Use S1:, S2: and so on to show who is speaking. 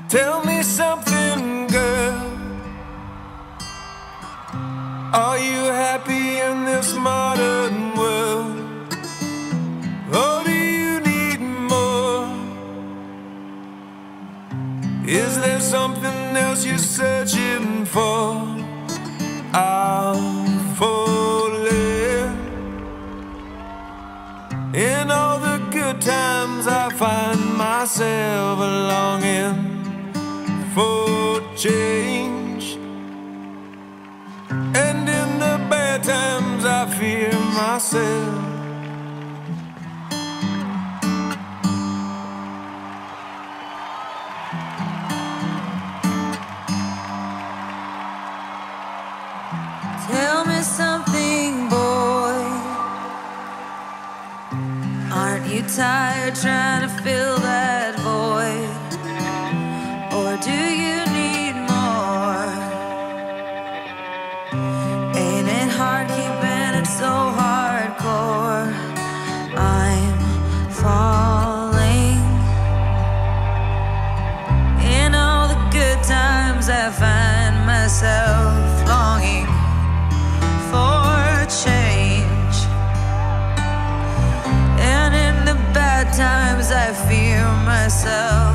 S1: Tell me something, girl. Are you happy in this modern world? Or do you need more? Is there something else you're searching for? I'm falling. In all the good times I find myself longing for change, and in the bad times I fear myself.
S2: Tell me something, boy. Aren't you tired trying to fill that void? Or do you need more? Ain't it hard keeping it so hardcore? I'm falling. In all the good times I find myself longing for change, and in the bad times I fear myself.